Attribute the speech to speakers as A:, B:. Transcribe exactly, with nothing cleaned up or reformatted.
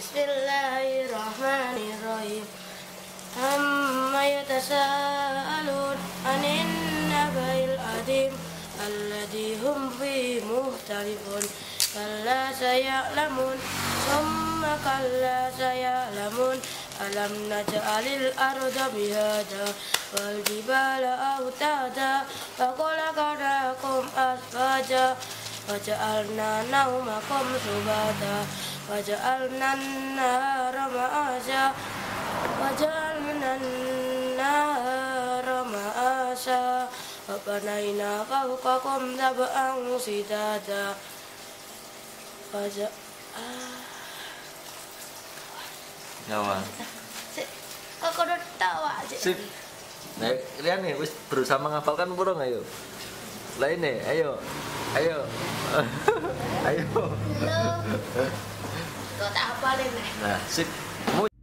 A: Bismillahirrahmanirrahim. Amma yatasaalun anin nabail adim alladhi hum fi muhtalifun kalla saya'lamun summa kalla saya'lamun alam naj'alil arda mihada wal jibala autada wa khalaqnakum asfaja wa ja'alna naumakum subata wa ja'alna an-nahara ma'asha wa ja'alna an-nahara ma'asha wa banayna fawqakum sab'an shidada wa ja'alna
B: nyawa.
A: Kok udah tawa aja.
B: Sip. Nah, kalian nih wis berusaha menghafalkan burung ayo. Lain nih, ayo. Ayo. Ayo.
A: Lo. Kok tak hafalin nih.
B: Nah, sip.